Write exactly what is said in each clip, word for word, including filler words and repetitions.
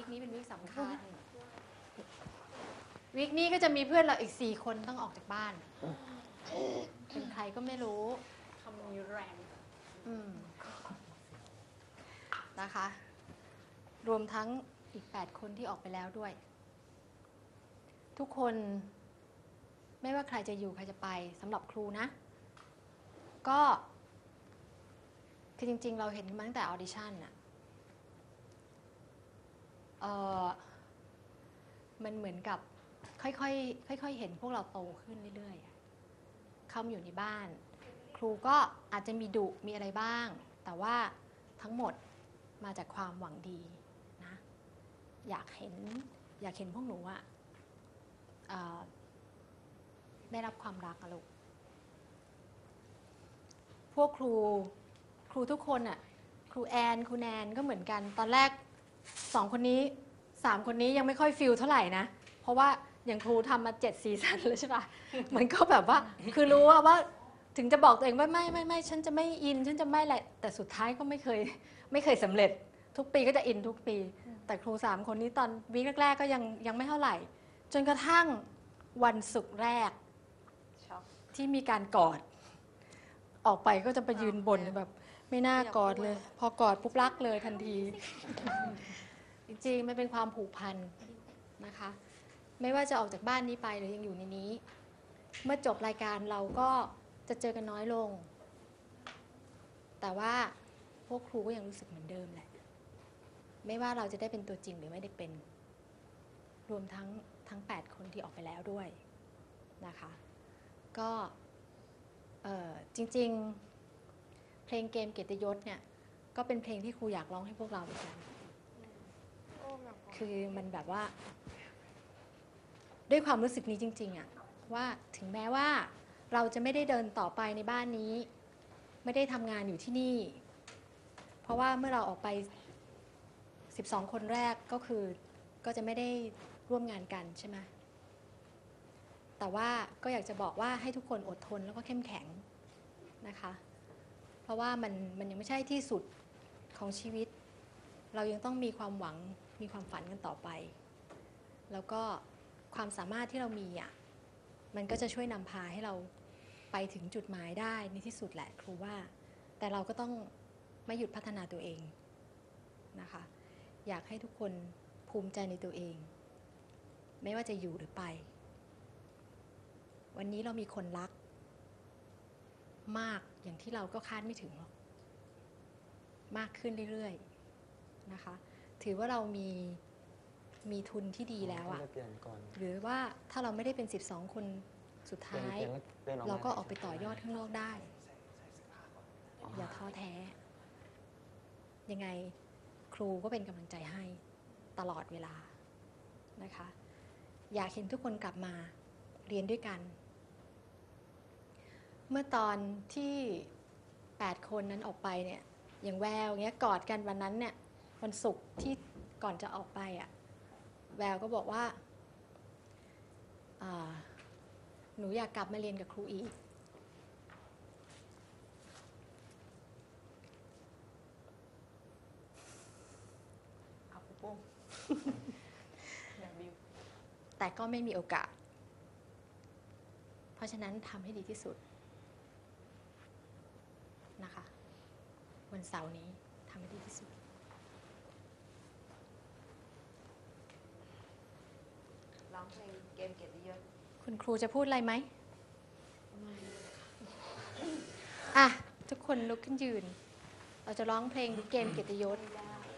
วีคนี้เป็นวีคสำคัญวีคนี้ก็จะมีเพื่อนเราอีกสี่คนต้องออกจากบ้านเป็นใครก็ไม่รู้คำนี้แรงอืมนะคะรวมทั้งอีกแปดคนที่ออกไปแล้วด้วยทุกคนไม่ว่าใครจะอยู่ใครจะไปสำหรับครูนะก็คือจริงๆเราเห็นมาตั้งแต่ออดิชั่นน่ะเอ่อมันเหมือนกับค่อยๆค่อยๆเห็นพวกเราโตขึ้นเรื่อยๆเข้ามาอยู่ในบ้านครูก็อาจจะมีดุมีอะไรบ้างแต่ว่าทั้งหมดมาจากความหวังดีนะอยากเห็นอยากเห็นพวกหนูอะได้รับความรักอะลูกพวกครูครูทุกคนอะครูแอนครูแนนก็เหมือนกันตอนแรกสองคนนี้สามคนนี้ยังไม่ค่อยฟิลเท่าไหร่นะเพราะว่าอย่างครูทำมาเจ็ดซีซั่นแล้วใช่ปะมันก็แบบว่าคือรู้ว่าว่าถึงจะบอกตัวเองว่าไม่ไม่ไม่ฉันจะไม่อินฉันจะไม่อะไรแต่สุดท้ายก็ไม่เคยไม่เคยสำเร็จทุกปีก็จะอินทุกปีแต่ครูสามคนนี้ตอนวีคแรกๆก็ยังยังไม่เท่าไหร่จนกระทั่งวันศุกร์แรกที่มีการกอดออกไปก็จะไปยืนบนแบบไม่น่ากอดเลยพอกอดปุ๊บรักเลยทันทีจริงๆมันเป็นความผูกพันนะคะไม่ว่าจะออกจากบ้านนี้ไปหรือยังอยู่ในนี้เมื่อจบรายการเราก็จะเจอกันน้อยลงแต่ว่าพวกครูก็ยังรู้สึกเหมือนเดิมแหละไม่ว่าเราจะได้เป็นตัวจริงหรือไม่ได้เป็นรวมทั้งทั้งแปดคนที่ออกไปแล้วด้วยนะคะก็จริงๆเพลงเกมเกียรติยศเนี่ยก็เป็นเพลงที่ครูอยากร้องให้พวกเราเหมือนกันคือมันแบบว่าด้วยความรู้สึกนี้จริงๆอะว่าถึงแม้ว่าเราจะไม่ได้เดินต่อไปในบ้านนี้ไม่ได้ทำงานอยู่ที่นี่เพราะว่าเมื่อเราออกไปสิบสองคนแรกก็คือก็จะไม่ได้ร่วมงานกันใช่ไหมแต่ว่าก็อยากจะบอกว่าให้ทุกคนอดทนแล้วก็เข้มแข็งนะคะเพราะว่ามันมันยังไม่ใช่ที่สุดของชีวิตเรายังต้องมีความหวังมีความฝันกันต่อไปแล้วก็ความสามารถที่เรามีอ่ะมันก็จะช่วยนำพาให้เราไปถึงจุดหมายได้ในที่สุดแหละครูว่าแต่เราก็ต้องไม่หยุดพัฒนาตัวเองนะคะอยากให้ทุกคนภูมิใจในตัวเองไม่ว่าจะอยู่หรือไปวันนี้เรามีคนรักมากอย่างที่เราก็คาดไม่ถึงหรอกมากขึ้นเรื่อยๆนะคะถือว่าเรามีมีทุนที่ดีแล้วอะหรือว่าถ้าเราไม่ได้เป็นสิบสองคนสุดท้ายเราก็ออกไปต่อยอดข้างนอกได้อย่าท้อแท้ยังไงครูก็เป็นกำลังใจให้ตลอดเวลานะคะอยากเห็นทุกคนกลับมาเรียนด้วยกันเมื่อตอนที่แปดคนนั้นออกไปเนี่ยอย่างแววเงี้ยกอดกันวันนั้นเนี่ยวันศุกร์ที่ก่อนจะออกไปอ่ะแววก็บอกว่าหนูอยากกลับมาเรียนกับครูอีกเอาครูปุ้มแต่ก็ไม่มีโอกาสเพราะฉะนั้นทำให้ดีที่สุดนะคะวันเสาร์นี้ทำให้ดีที่สุดร้องเพลงเกมเกียรติยศคุณครูจะพูดอะไรไหมอ่ะทุกคนลุกขึ้นยืนเราจะร้องเพลงเกมเกียรติยศ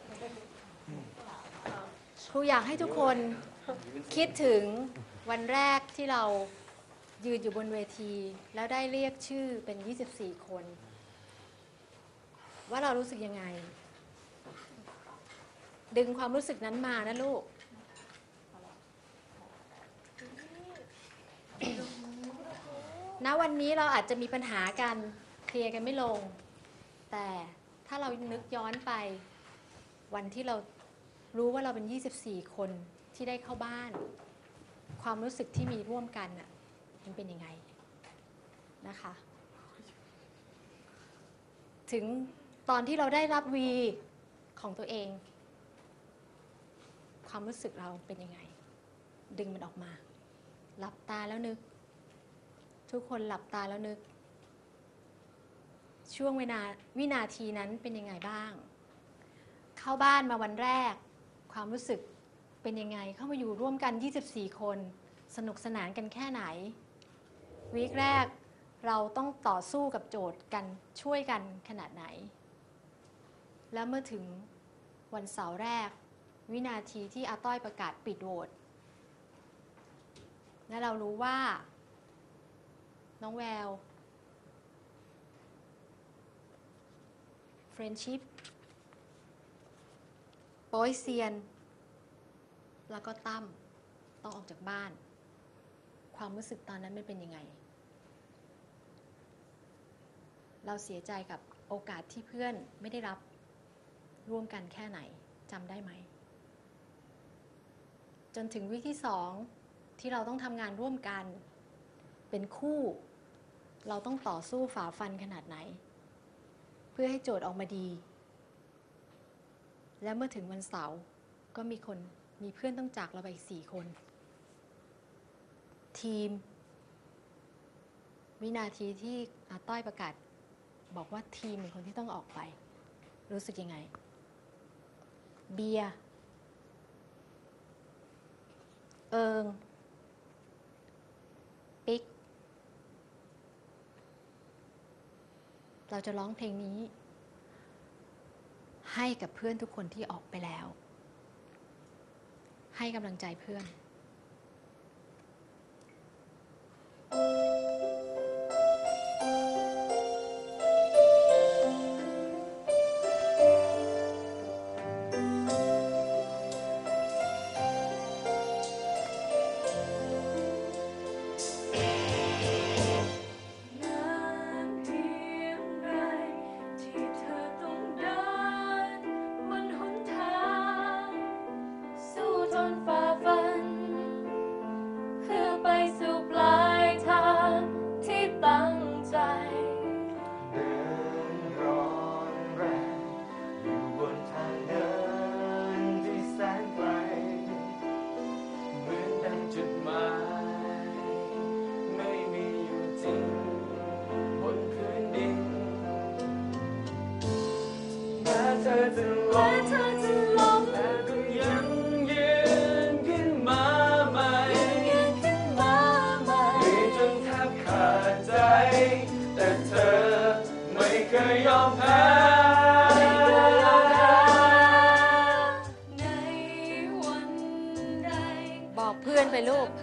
ครูอยากให้ทุกคนคิดถึงวันแรกที่เรายืนอยู่บนเวทีแล้วได้เรียกชื่อเป็นยี่สิบสี่คนว่าเรารู้สึกยังไงดึงความรู้สึกนั้นมานะลูกณวันนี้เราอาจจะมีปัญหากันเคลียร์กันไม่ลงแต่ถ้าเรานึกย้อนไปวันที่เรารู้ว่าเราเป็นยี่สิบสี่คนที่ได้เข้าบ้านความรู้สึกที่มีร่วมกันน่ะมันเป็นยังไงนะคะถึงตอนที่เราได้รับวีของตัวเองความรู้สึกเราเป็นยังไงดึงมันออกมาหลับตาแล้วนึกทุกคนหลับตาแล้วนึกช่วงเวลาวินาทีนั้นเป็นยังไงบ้างเข้าบ้านมาวันแรกความรู้สึกเป็นยังไงเข้ามาอยู่ร่วมกันยี่สิบสี่คนสนุกสนานกันแค่ไหนวีคแรกเราต้องต่อสู้กับโจทย์กันช่วยกันขนาดไหนแล้วเมื่อถึงวันเสาร์แรกวินาทีที่อาต้อยประกาศปิดโหวตและเรารู้ว่าน้องแววเฟรนชิพโป้ยเซียนแล้วก็ตั้มต้องออกจากบ้านความรู้สึกตอนนั้นมันเป็นยังไงเราเสียใจกับโอกาสที่เพื่อนไม่ได้รับร่วมกันแค่ไหนจำได้ไหมจนถึงวิที่สองที่เราต้องทำงานร่วมกันเป็นคู่เราต้องต่อสู้ฝ่าฟันขนาดไหนเพื่อให้โจทย์ออกมาดีและเมื่อถึงวันเสาร์ก็มีคนมีเพื่อนต้องจากเราไปอีกสี่คนทีมวินาทีที่อาต้อยประกาศบอกว่าทีมเป็นคนที่ต้องออกไปรู้สึกยังไงเบียร์เอิงปิ๊กเราจะร้องเพลงนี้ให้กับเพื่อนทุกคนที่ออกไปแล้วให้กำลังใจเพื่อนเธอจะล้มแต่ก็ยังยืนขึ้นมาใหม่มีจนแทบขาดใจแต่เธอไม่เคยยอมแพ้ในวันใดบอกเพื่อนไปลูก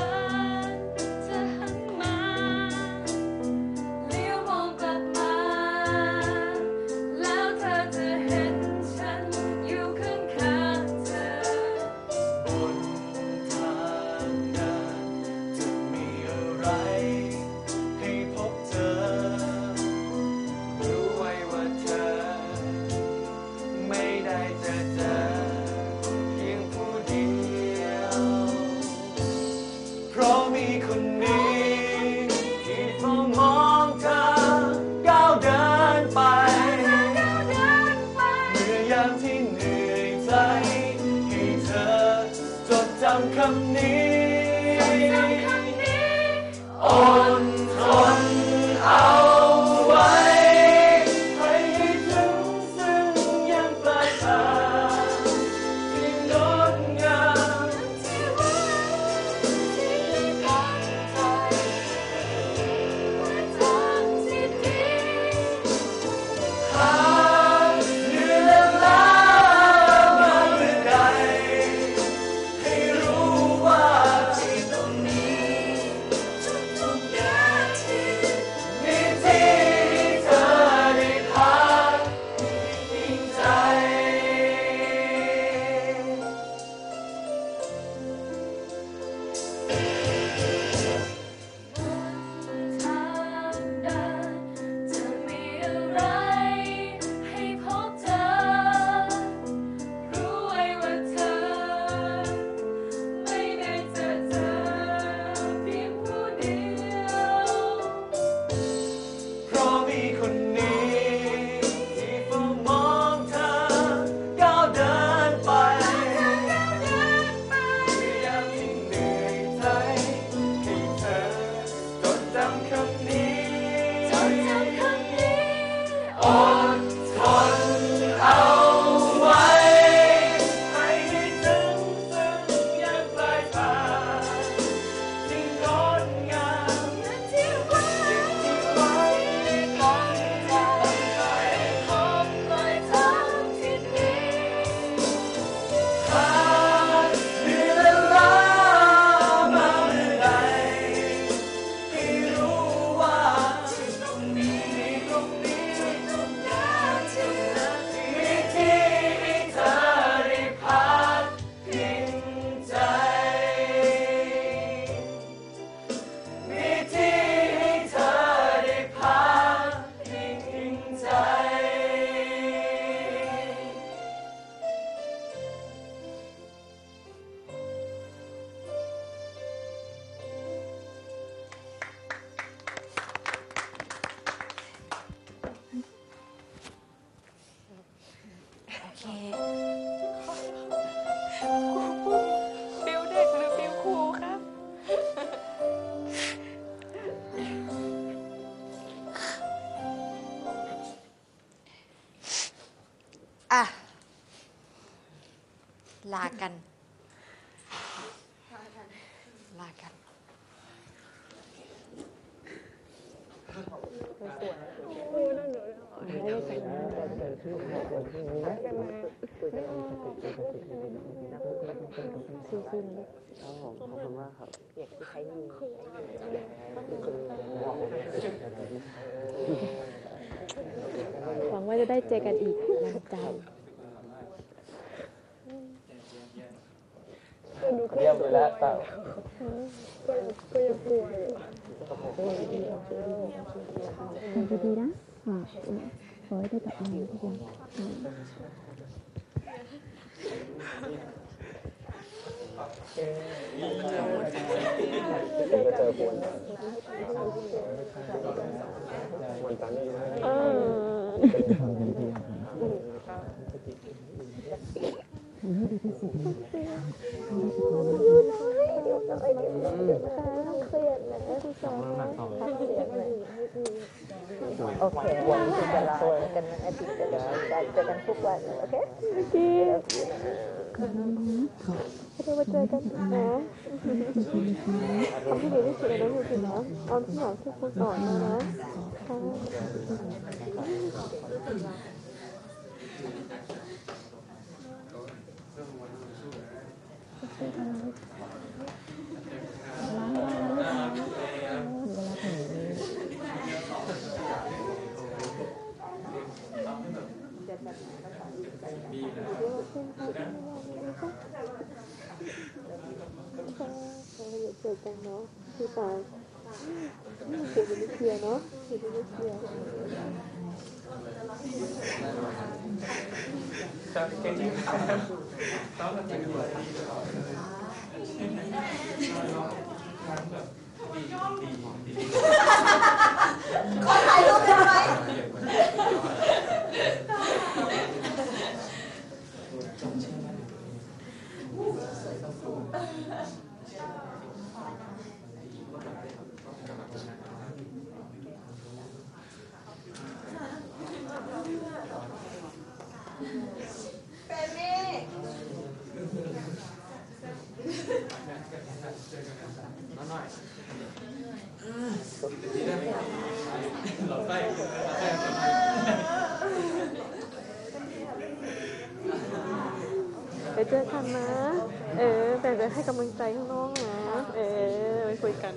คนนี้ที่เฝ้ามองเธอก้าวเดินไปเมื่อยามที่เหนื่อยใจให้เธอจดจำคำนี้อดทนเอาไว้ให้ถึงซึ่งยังปลายทางที่งดงามYeah บิวเด็กหรือบิวครูครับอ่ะ ลากัน ลากันหวังว่าจะได้เจอกันอีกวันจันทร์เยี่ยมไปแล้วเต่าทำดีๆนะค่ะขอให้ได้กลับมาทุกคนจะเจอคนวันจันทร์นี่ทำกันที่ทำให้ดีที่สุดนะโอเควันที่จะลากันนะอาทิตย์จะลาเจอกันทุกวันโอเคโอเคขอบคุณนะขอบเรามาเจอกันนะทำให้ดีที่สุดเลยนะอยู่ถึงนะออมที่อยากที่คุณสอนมานะเจอกันเนาะพี่ตายเก็บเป็นเคลียร์เนาะเก็บเป็นเคลียร์ขอถ่ายรูปได้ไหมไปเจอกันนะ เออแต่จะให้กำลังใจข้างนอกนะ เออไปคุยกัน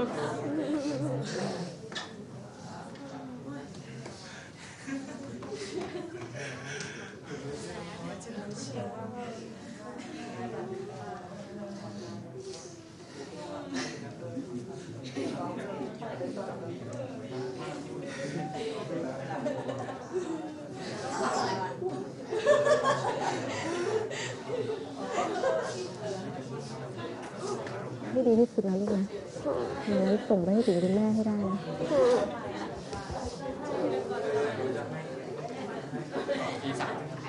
ให้ดีที่สุดนะลูกนะอย่างนั้นส่งไปให้ถึงคุณแม่ให้ได้นะที่สาม